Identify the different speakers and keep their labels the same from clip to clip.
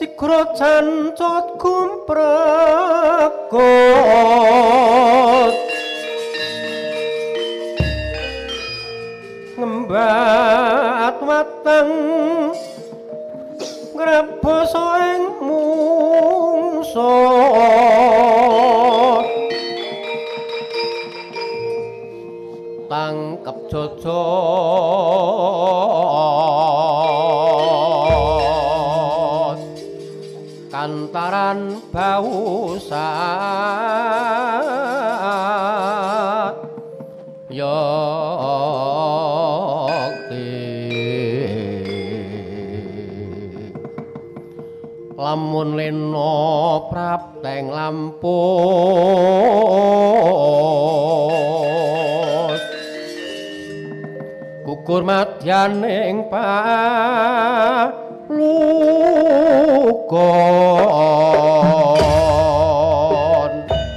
Speaker 1: Sikro jancot kumprekot ngembat watang ngrebasa ing mungsa tangkep jojo kantaran bau saat yakti lamun lena prapteng lampus gugur madyaning palukon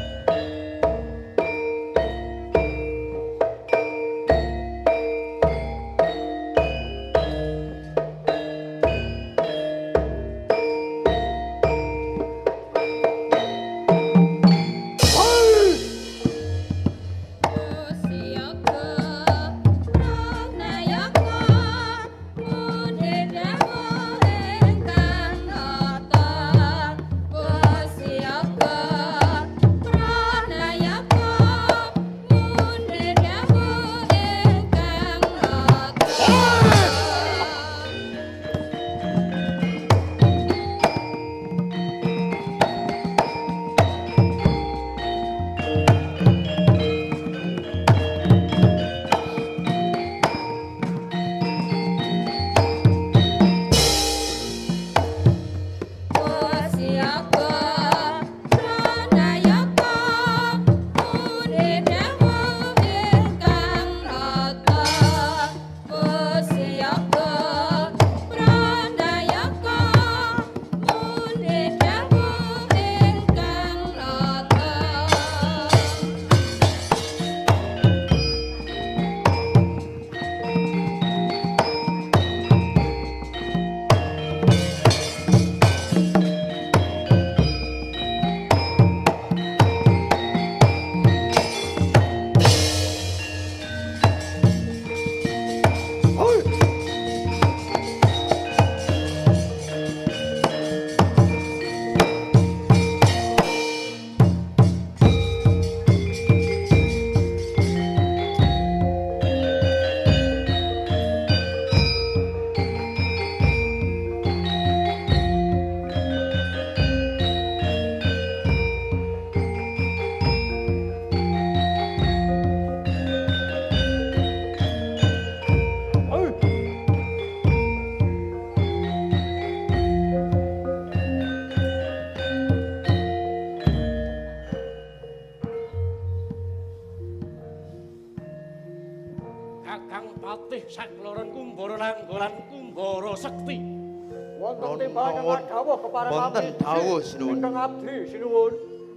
Speaker 2: sakloron Kumbara Nanggolan Kumbara Sekti.
Speaker 3: Wonten timbangan dawuh kepareng
Speaker 4: wonten dawuh sinuwun.
Speaker 3: Ingkang abdi sinuwun.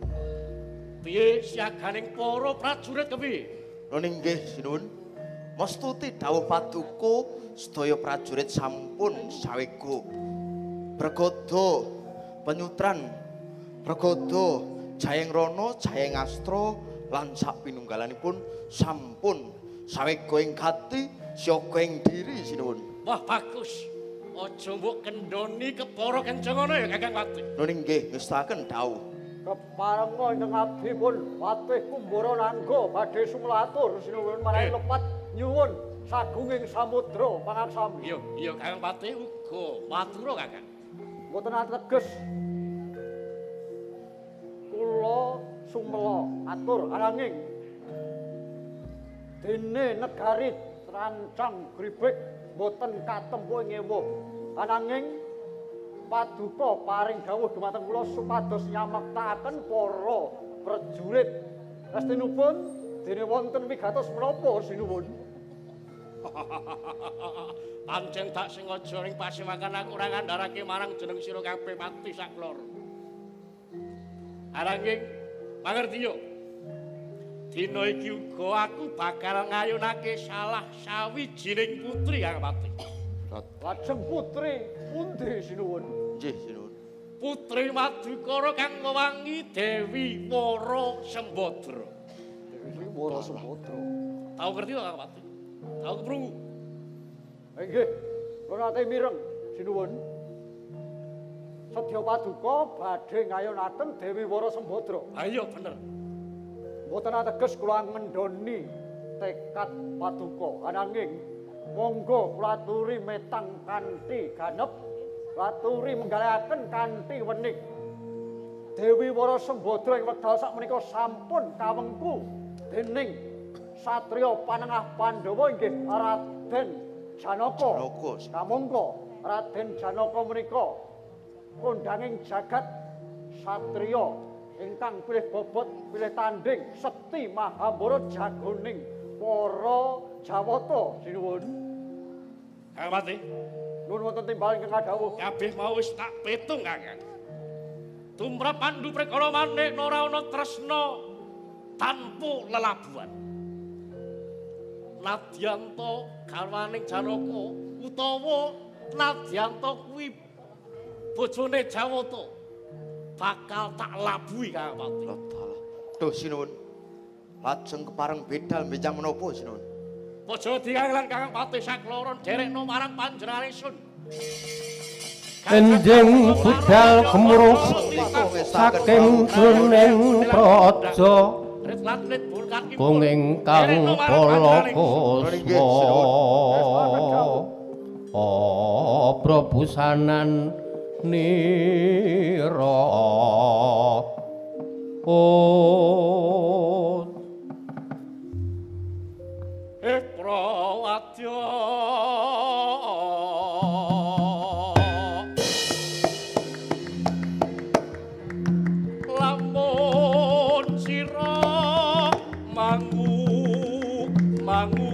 Speaker 2: Piye siaganing para prajurit kepiye?
Speaker 4: Nggih sinuwun. Mestuti dawuh paduka sedaya prajurit sampun sawega. Bergodo penyutran, bergodo Jayeng Rana, Jayeng Astra lan sak pinunggalanipun sampun sawega ing gati, siaga ing diri sinuwun.
Speaker 2: Wah bagus. Aja mbok kendhoni kepara kencangana ya Kakang Patih.
Speaker 4: Nggih ngestaken dawuh.
Speaker 3: Keparenga ingkang abdi pun Patih Kumbara Nangga badhe sumlatur sinuwun manawi lepat nyuwun sagunging samudra pangaksami.
Speaker 2: Iya Kakang Patih uga matura Kakang.
Speaker 3: Mboten ateges. Kula sumela atur ananging dene negari rancang gribek boten katempuh ing ewoh ananging paduka paring dawuh dumateng kula supados nyamektakaken para prajurit restinipun dene wonten wigatos menapa sinuwun.
Speaker 2: Pancen tak sengaja ning pasewakan aku ora ngandharake marang jeneng sira kabeh Patih saklor. Ananging mangertiya dina iki uga aku bakal ngayunake salah sawijining putri Kang Patih.
Speaker 3: Lajeng putri pundi sinuwun?
Speaker 4: Nggih sinuwun.
Speaker 2: putri Madukara kang ngwangi Dewi Wara Sembadra.
Speaker 3: Dewi Wara Sembadra.
Speaker 2: Tahu ngerti to Kang Pati? Tahu keprungu?
Speaker 3: Nggih. Kula nate mireng sinuwun. Sedya Paduka badhe ngayonaken Dewi Wara Sembadra.
Speaker 2: Ayo bener.
Speaker 3: Mboten ateges kula ngendhoni tekad Paduka. Ananging monggo kula aturi metang kanthi ganep, kula aturi menggalaken kanthi wening. Dewi Wara Sembadra ing wekdal sakmenika sampun kawengku dening satriya panengah Pandhawa inggih Raden Janaka. Kamangka Raden Janaka menika kondhanging jagat satriya ingkang pilih bobot, pilih tanding, sekti Mahabharata jagoning para Jawata sinuwun.
Speaker 2: Kang Pati,
Speaker 3: nuwun wonten timbalan ingkang kadhawuh.
Speaker 2: kabeh mau wis tak petung Kakang. Tumrap Pandhu Prekara maneh ora ana tresna tanpa lelabuhan. Nadyanto garwaning Janaka utawa Nadyanto kuwi bojone Jawata bakal tak labuhi Kang Pati.
Speaker 4: Duh sinuwun. Lajeng kepareng bedal benjang menapa sinuwun?
Speaker 2: Aja dikangelan Kang Pati sakloron derekno marang panjenengane sun.
Speaker 1: Enjing budal gemuruh saking jroning praja kung ingkang palakasma prabusanan nira
Speaker 2: Prawadya lamun sira mangu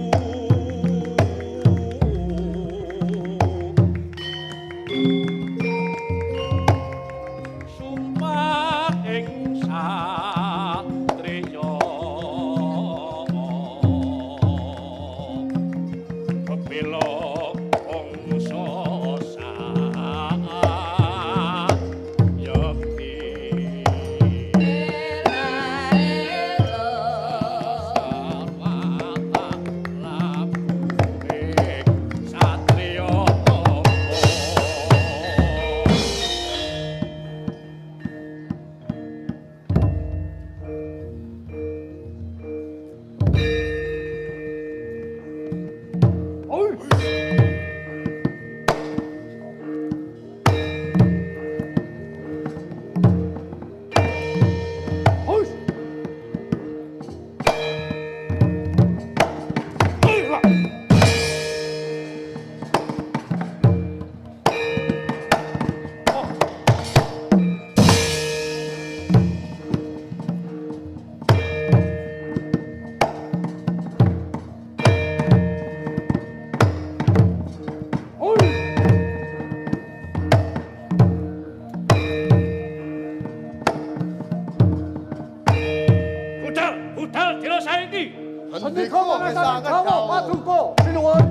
Speaker 2: sumpah ing satriya bela bangsa budal dina saiki.
Speaker 3: Sendika pangestani Dawa Paduka sinuwun.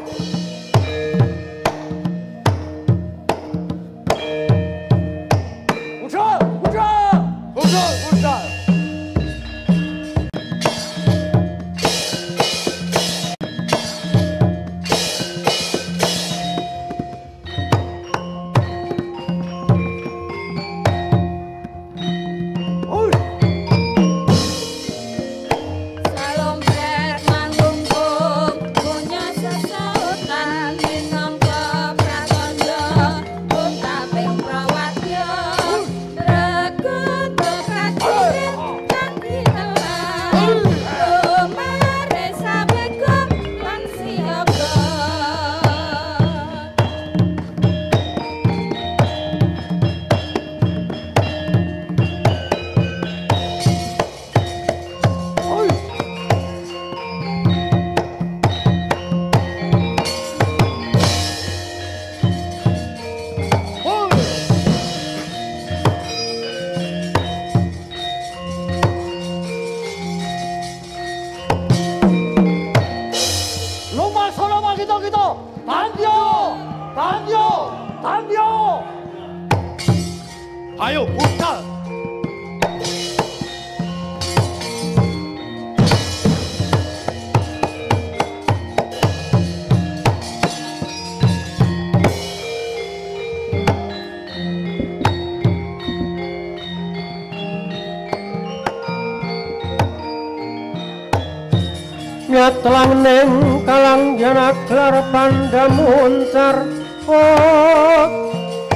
Speaker 3: Budal.
Speaker 4: Ayo budal.
Speaker 1: Nyatlang ning kalang janaklar pandamuncar oh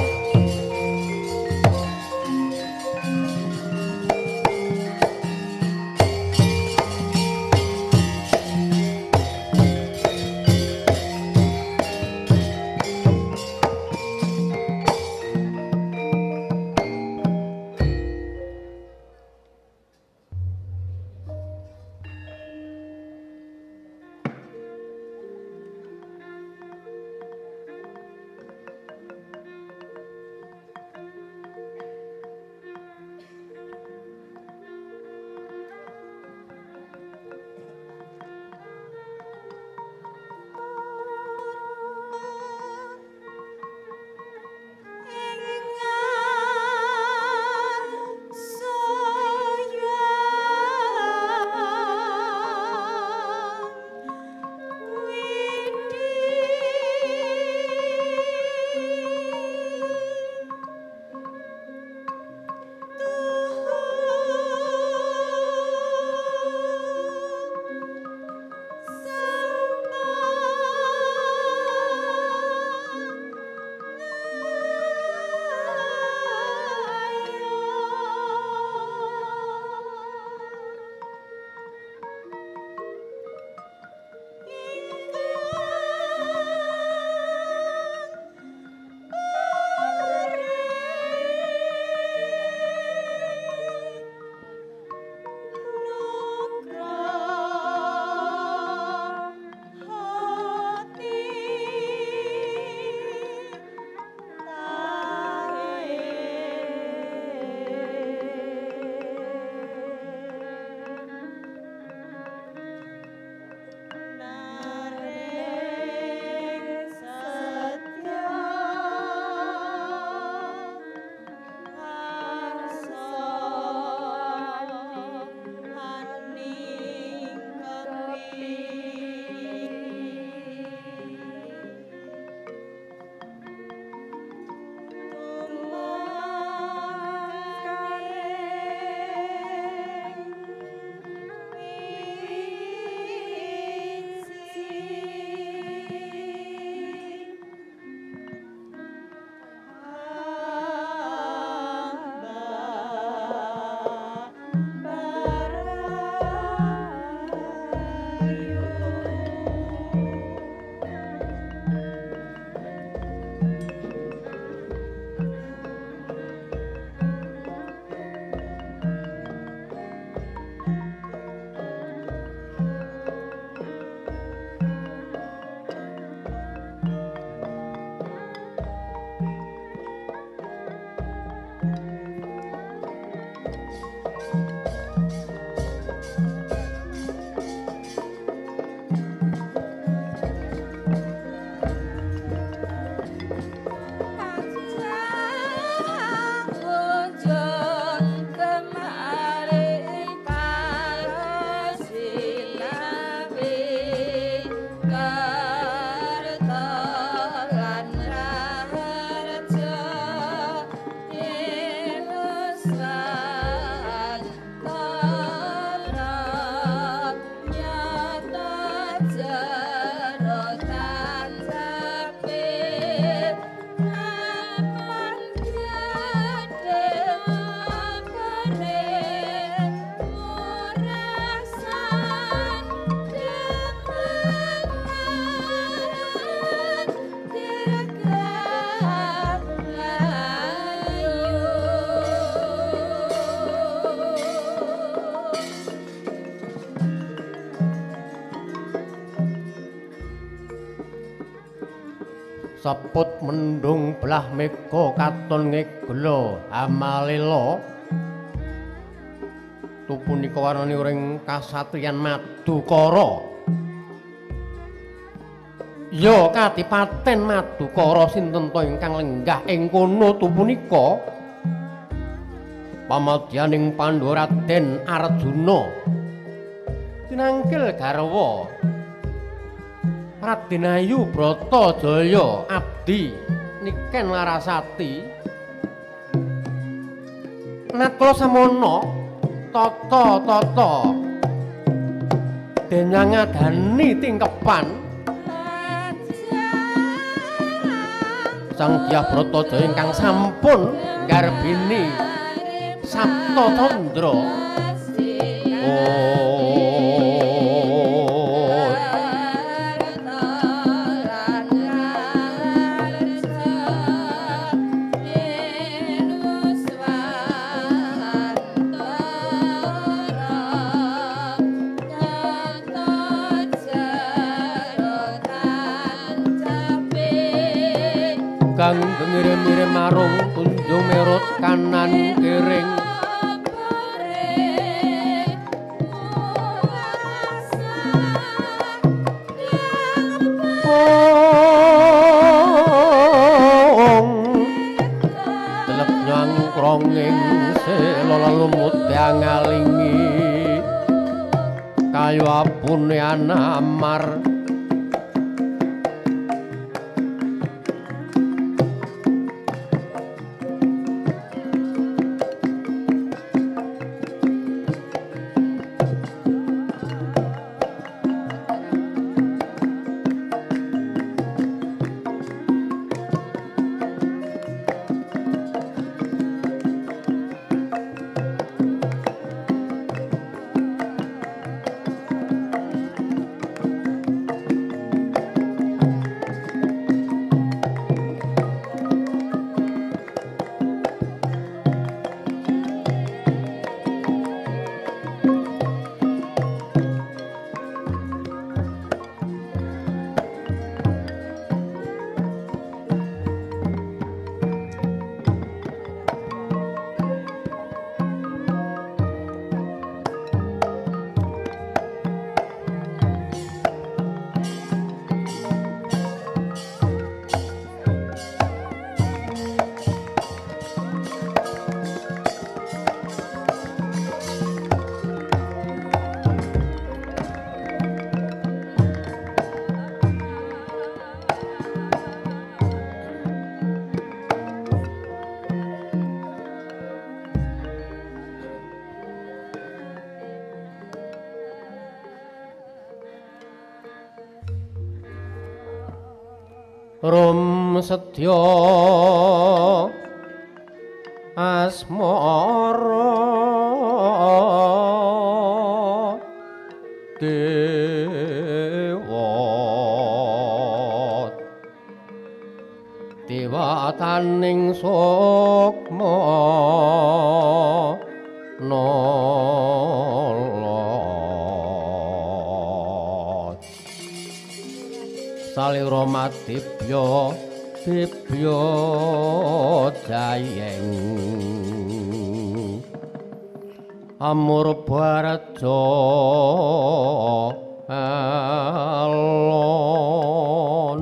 Speaker 1: seput mendung belah mega katon ngegelo amalela tupunika warnani ring kasatriyan Madukara ya Kadipaten Madukara sinten ta ingkang lenggah ing kono tupunika pamadyaning Pandhawa Raden Arjuna tinangkil garwa Raden Ayu Bratajaya abdi Niken Larasati Natla Samana tata denyang ngadani tingkepan Sang Dyah Bratajaya ingkang sampun nggarbini Sapta Candra kang ngirim-ngirim marung kunjung merut kanan kiring telep nyangkronging sela lumut ngalingi kayu apune anamar rum sedya asmara dewataning sukma nolot salira madibya dibya jayeng amur baraja alon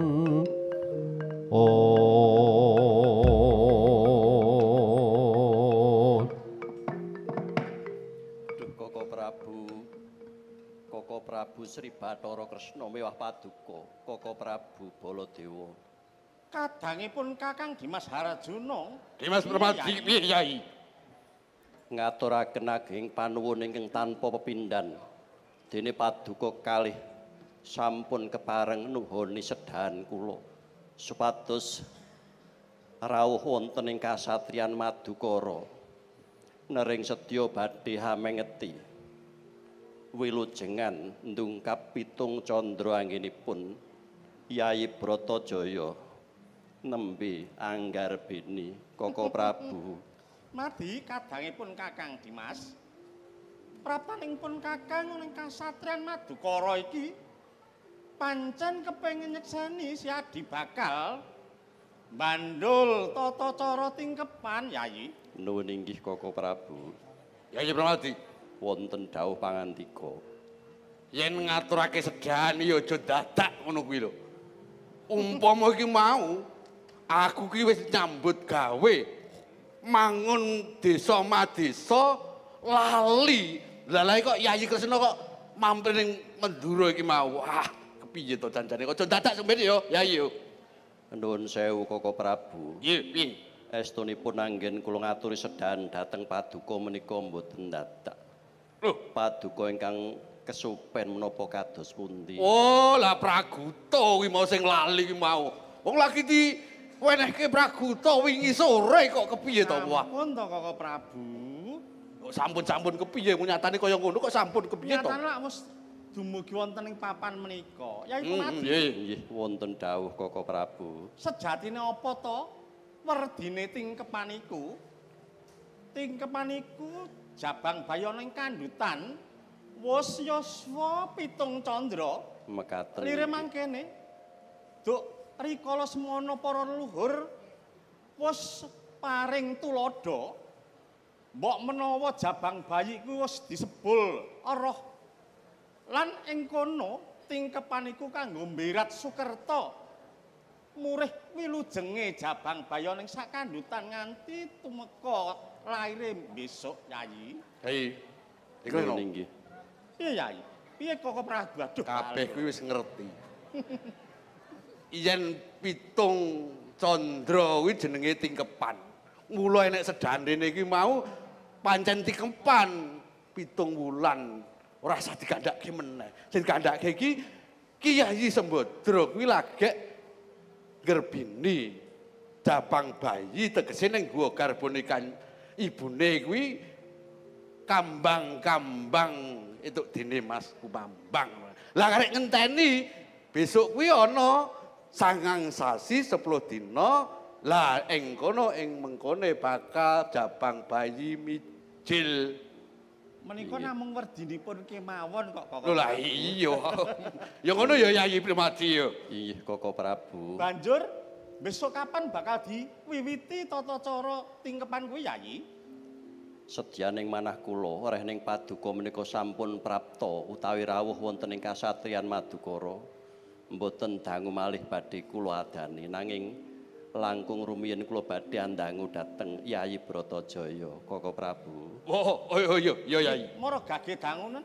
Speaker 5: Koko Prabu Sri Bathara Kresna mewah paduka Koko Prabu Baladewa.
Speaker 2: Kadangipun Kakang Dimas Harjuna.
Speaker 6: Dimas Permadi piye Yai?
Speaker 5: Ngaturaken ageng panuwun ingkang tanpa pepindhan. Dene paduka kalih sampun kepareng nuhoni sedahan kula supados rawuh wonten ing kasatriyan Madukara. Nering sedya badhe hamengeti. Wilujengan ndungkap pitung candra anggenipun Yayi Bratajaya nembe anggarbeni Koko Prabu.
Speaker 2: Madi kadangipun Kakang Dimas prapaningipun Kakang ning kasatriyan Madukara iki pancen kepengin nyekseni si Adi bakal bandul tata cara tingkepan Yayi.
Speaker 5: Nuwun inggih Koko Prabu.
Speaker 6: Yayi Permadi.
Speaker 5: Wonten dawuh pangandika.
Speaker 6: Yen ngaturake sedahan ya aja dadak ngono kuwi lho. Umpama iki mau aku ki wis nyambut gawe mangun desa madesa lali. Lah kok Yayi Kresna kok mampir ning Mendura iki mau. Wah, kepiye to janjane? Aja dadak sampeyan yo, Yayi yo.
Speaker 5: Nuwun sewu Koko Prabu.
Speaker 6: Piye?
Speaker 5: Estunipun anggen kula ngaturi sedahan dhateng Paduka menika mboten dadak.
Speaker 6: Loh,
Speaker 5: Paduka ingkang kesupen menapa kados pundi?
Speaker 6: oh, lah Praguta kuwi mau sing lali kuwi mau. Wong lagi diwenehke Praguta wingi sore kok kepiye to? Wah,
Speaker 7: Sampun to Koko Prabu.
Speaker 6: kok sampun-sampun kepiye nyatane kaya ngono kok sampun kepiye to?
Speaker 7: Nyatane lak wis dumugi wonten ing papan menika. Ya iku mati.
Speaker 5: Nggih, wonten dawuh Koko Prabu.
Speaker 7: Sejatine apa to? Werdine tingkepaniku. Tingkepaniku jabang bayana ing kandutan wis yuswa 7 candra.
Speaker 5: Mekaten.
Speaker 7: Lire mangkene. Duk rikala semono para leluhur wis paring tulodo. Mbok menawa jabang bayi ku wis disebul roh. Lan ing kono tingkepaniku kanggo mbirat Sukerta. Murih wilujenge jabang bayi ning sakandutan nganti tumeka laire besok Yayi.
Speaker 6: Hei. Iku
Speaker 5: Nuwun
Speaker 6: lho.
Speaker 5: inggih.
Speaker 7: Piye Yayi? Piye Koko Prabu? Aduh.
Speaker 6: Kabeh kuwi wis ngerti. Yen 7 candra kuwi jenenge tingkepan. Mula enek sedandene iki mau pancen tingkepan 7 wulan. Ora usah digandhake meneh. Sing digandhake iki Kyai Sembadra kuwi lagek gerbini jabang bayi tegese ning guwa garbane kan ibune kuwi kambang-kambang itu dene Mas Kumambang. Lah karek ngenteni besok kuwi ana 9 sasi 10 dina. Lah ing kono ing mengkone bakal jabang bayi mijil.
Speaker 7: Menika namung werdinipun kemawon kok Koko.
Speaker 6: Lho lah iya. Ya ngono ya Yayi Primadi ya.
Speaker 5: Inggih Koko Prabu.
Speaker 7: Banjur besok kapan bakal diwiwiti tata cara tingkepan kuwi Yayi?
Speaker 5: Sedyaning manah kula oreh ning Paduka menika sampun prapta utawi rawuh wonten ing kasatriyan Madukara. Mboten dangu malih badhe kula adani nanging langkung rumiyin kula badhe andangu dhateng Yayi Bratajaya Koko Prabu.
Speaker 6: Oh iya Yayi.
Speaker 7: Mara gage dangunen.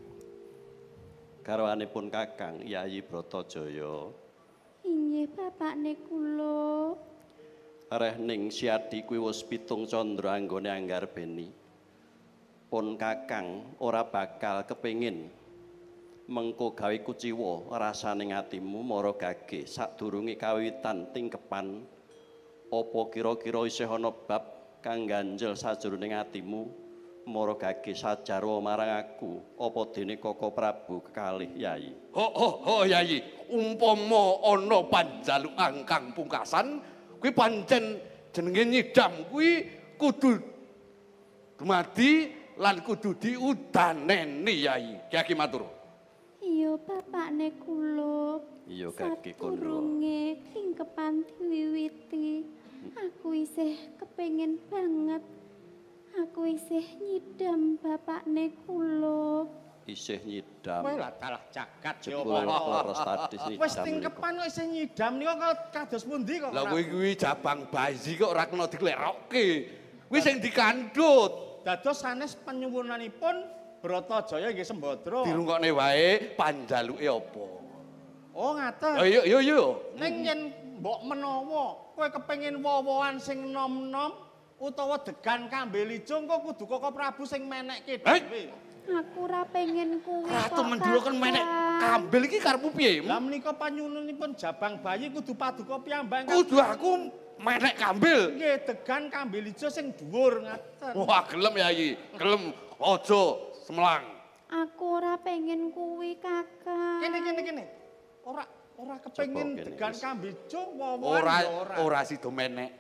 Speaker 5: Garwanipun Kakang Yayi Bratajaya.
Speaker 8: Inggih bapakne kula.
Speaker 5: Areh ning Siadi kuwi wis 7 candra anggone anggarbeni. Pun Kakang ora bakal kepengin mengko gawe kuciwa rasane atimu mara gage sadurunge kawitan tingkepan apa kira-kira isih ana bab kang ganjel sajroning atimu mara gage sajarwa marang aku apa dene Koko Prabu kekalih Yayi.
Speaker 6: Oh Yayi, umpama ana panjalukan kang pungkasan kuwi pancen jenenge nyidam kuwi kudu dumadi lan kudu diudaneni Yayi. Ki matur.
Speaker 8: Iya bapakne kula.
Speaker 5: Iya Kaki Kondro.
Speaker 8: Sadurunge tingkepan diwiwiti, aku isih kepengin banget. Aku isih nyidam bapakne kula.
Speaker 5: Isih nyidam.
Speaker 7: Kowe lah dalah jagat ya
Speaker 5: Jebul
Speaker 7: apa.
Speaker 5: leres tadi nyidam.
Speaker 7: Wis tingkepan kok isih nyidam nika kados pundi kok.
Speaker 6: Lah kuwi jabang bayi kok ora kena diklerokke. Kuwi sing dikandhut.
Speaker 7: Dados sanes penyuwunanipun Bratajaya nggih Sembadra.
Speaker 6: Dirungokne wae panjaluke apa.
Speaker 7: Oh ngaten.
Speaker 6: Yo.
Speaker 7: Ning yen mbok menawa kowe kepengin wowohan sing nom-nom utawa degan kambil ijo engko kudu Koko Prabu sing menekke dhewe.
Speaker 8: Aku ora pengen kuwi.
Speaker 6: Ratu
Speaker 8: kok,
Speaker 6: Mendura kan menek kambil iki karepmu piye?
Speaker 7: Lah menika panyuwunanipun jabang bayi kudu Paduka piyambak.
Speaker 6: Kudu aku menek kambil.
Speaker 7: Nggih degan kambil ijo sing dhuwur ngaten.
Speaker 6: Wah, gelem Yayi. Gelem aja semelang.
Speaker 8: Aku ora pengen kuwi, Kakang.
Speaker 7: Kene. Ora kepengin
Speaker 5: Coba kene,
Speaker 7: degan
Speaker 5: wis.
Speaker 7: kambil ijo wowohan ya ora.
Speaker 6: Ora sida menek.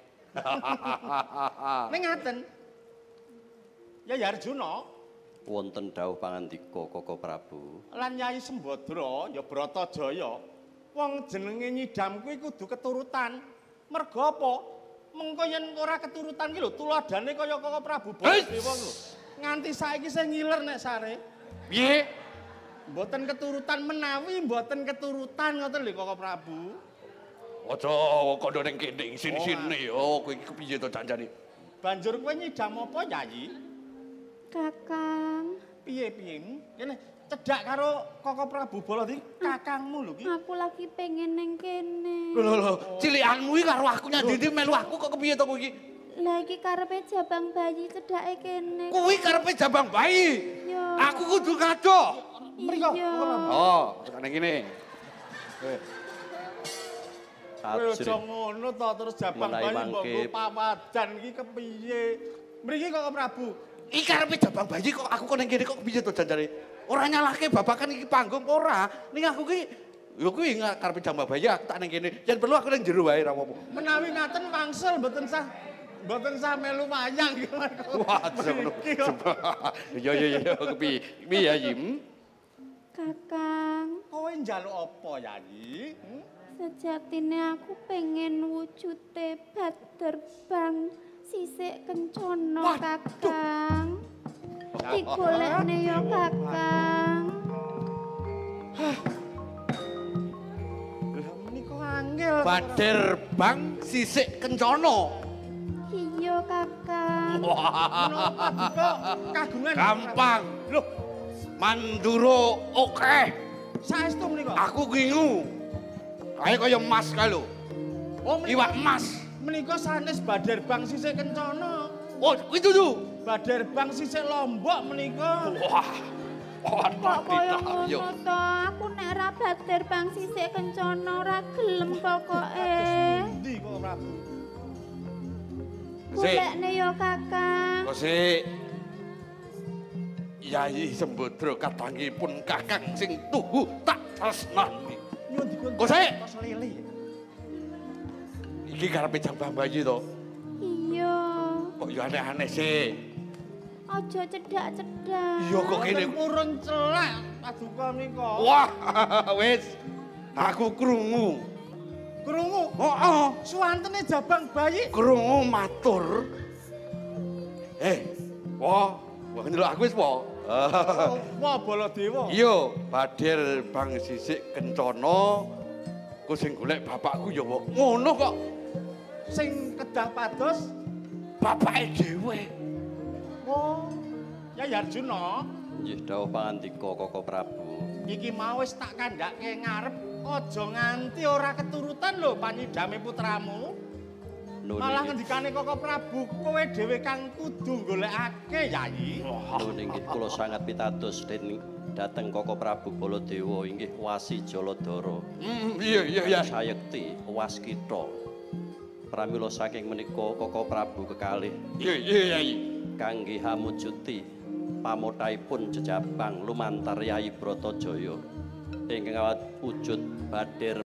Speaker 7: Ning ngaten. Ya Arjuna
Speaker 5: Wonten dawuh pangandika Koko Prabu.
Speaker 7: lan Yayi Sembadra ya Bratajaya. Wong jenenge nyidam kuwi kudu keturutan. Merga apa? Mengko yen ora keturutan ki lho tuladane kaya Koko Prabu Baladewa lho. Nganti saiki sing ngiler nek sare.
Speaker 6: Piye?
Speaker 7: Mboten keturutan menawi mboten keturutan ngoten lho Koko Prabu.
Speaker 6: Aja kandha ning kene sini-sini. Oh, kowe iki kepiye to janjane?
Speaker 7: Banjur kowe nyidam apa, Yayi?
Speaker 8: Kakang,
Speaker 7: Piye-piye? Kene cedhak karo Koko Prabu Bala iki kakangmu lho iki.
Speaker 8: aku lagi pengen neng kene.
Speaker 6: Lho, cilikanmu iki karo aku nyandini melu aku kok kepiye to kowe iki?
Speaker 8: Lah iki karepe jabang bayi cedhake kene.
Speaker 6: Kuwi karepe jabang bayi.
Speaker 8: Yo.
Speaker 6: Aku kudu ngadoh.
Speaker 7: Mriko.
Speaker 8: Iya.
Speaker 6: Oh, tekan kene.
Speaker 7: Kowe aja ngono to terus jabang
Speaker 5: Menawi
Speaker 7: bayi mbok
Speaker 5: mangke.
Speaker 7: pawadan iki kepiye? Mriki Koko Prabu.
Speaker 6: Iki karepe jabang bayi kok aku kok ning kene kok kepiye to janjane? Ora nyalahke babakan iki panggung ora. Ning aku ki yo kuwi karepe jabang bayi aku tak ning kene. Yen perlu aku ning jero wae ra apa-apa.
Speaker 7: Menawi ngaten wangsul mboten sah melu wayang iki.
Speaker 6: Wah, ngono. Yo kepiye? Kepiye ya, Yim?
Speaker 8: Kakang,
Speaker 7: Kowe njaluk apa, Yayi?
Speaker 8: sejatine aku pengen wujute Baderbang sisik kencana, Kakang. Digolekne yo, Kakang.
Speaker 7: Lah menika angel.
Speaker 6: Baderbang sisik kencana.
Speaker 8: Iya, Kakang.
Speaker 7: Menapa kagungan
Speaker 6: Gampang. Loh, Mandura oke.
Speaker 7: saestu menika.
Speaker 6: Aku kingu. Kae kaya emas kae lho.
Speaker 7: Oh,
Speaker 6: Iwak emas.
Speaker 7: menika sanes Baderbang sisik kencana.
Speaker 6: Oh, kuwi tuh.
Speaker 7: Baderbang sisik Lombok menika.
Speaker 6: Wah.
Speaker 8: Kok kaya
Speaker 6: Yo.
Speaker 8: ngono to? Aku nek ra Baderbang sisik kencana ora gelem pokoke.
Speaker 7: Endi kok Prabu?
Speaker 8: Golekne yo, Kakang.
Speaker 6: Kosik. Yayi Sembodra katangipun kakang sing tuhu tak tresnani.
Speaker 7: Nyuwun dipun.
Speaker 6: Kosik.
Speaker 7: Kos lele.
Speaker 6: Iki karepe jambang bayi to.
Speaker 8: Iya.
Speaker 6: Kok yo aneh-aneh sih.
Speaker 8: Aja cedhak-cedhak.
Speaker 6: Iya kok kene.
Speaker 7: Purun celak paduka menika.
Speaker 6: Wah, wis. Aku krungu.
Speaker 7: Krungu.
Speaker 6: Heeh.
Speaker 7: Suwantene jabang bayi.
Speaker 6: Krungu matur. Wah, ndelok aku wis po.
Speaker 7: Wah, Baladewa.
Speaker 6: Iya, Badir bang sisik kencana. Ku sing golek bapakku ya kok ngono kok.
Speaker 7: Sing kedah pados.
Speaker 6: Bapake dhewe.
Speaker 7: Oh, Yai Arjuna.
Speaker 5: Nggih dawuh pangandika Koko Prabu.
Speaker 7: Iki mau wis tak kandhake ngarep. Aja nganti ora keturutan lho panyidame putramu. Malah ngendikane Koko Prabu, kowe dhewe kang kudu golekake, Yayi.
Speaker 5: Nuwun inggih kula sangat pitados dhateng Koko Prabu Baladewa inggih Wasi Jaladara.
Speaker 6: Iya.
Speaker 5: Sayekti waskita. Pramila saking menika Koko Prabu kekalih
Speaker 6: Iya.
Speaker 5: kangge hamujuti pamothaipun jejabang lumantar Yayi Bratajaya ingkang wujud Badir